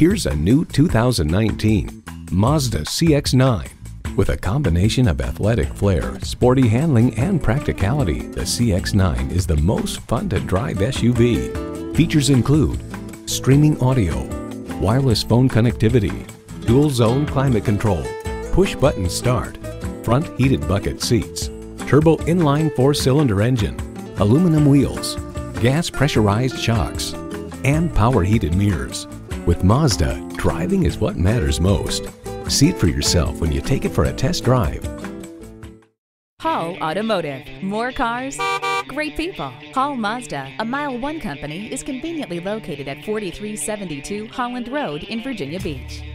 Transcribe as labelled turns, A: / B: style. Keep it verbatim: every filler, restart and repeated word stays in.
A: Here's a new two thousand nineteen Mazda C X nine. With a combination of athletic flair, sporty handling, and practicality, the C X nine is the most fun to drive S U V. Features include streaming audio, wireless phone connectivity, dual zone climate control, push button start, front heated bucket seats, turbo inline four-cylinder engine, aluminum wheels, gas pressurized shocks, and power heated mirrors. With Mazda, driving is what matters most. See it for yourself when you take it for a test drive.
B: Hall Automotive. More cars, great people. Hall Mazda, a Mile One company, is conveniently located at forty-three seventy-two Holland Road in Virginia Beach.